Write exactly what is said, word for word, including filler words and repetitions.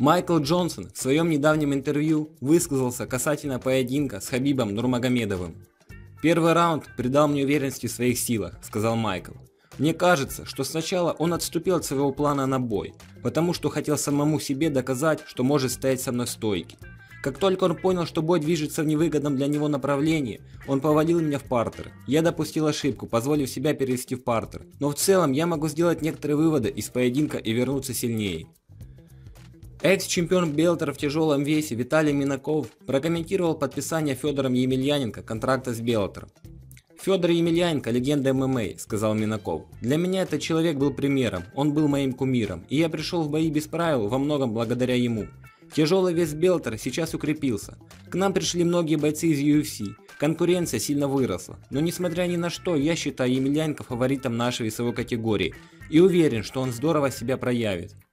Майкл Джонсон в своем недавнем интервью высказался касательно поединка с Хабибом Нурмагомедовым. «Первый раунд придал мне уверенности в своих силах», — сказал Майкл. «Мне кажется, что сначала он отступил от своего плана на бой, потому что хотел самому себе доказать, что может стоять со мной в стойке. Как только он понял, что бой движется в невыгодном для него направлении, он повалил меня в партер. Я допустил ошибку, позволив себя перевести в партер. Но в целом я могу сделать некоторые выводы из поединка и вернуться сильнее». Экс-чемпион Беллатор в тяжелом весе Виталий Минаков прокомментировал подписание Федором Емельяненко контракта с Беллатором. «Федор Емельяненко – легенда эм эм а», – сказал Минаков. «Для меня этот человек был примером, он был моим кумиром, и я пришел в бои без правил во многом благодаря ему. Тяжелый вес Беллатора сейчас укрепился. К нам пришли многие бойцы из ю эф си, конкуренция сильно выросла. Но несмотря ни на что, я считаю Емельяненко фаворитом нашей весовой категории и уверен, что он здорово себя проявит».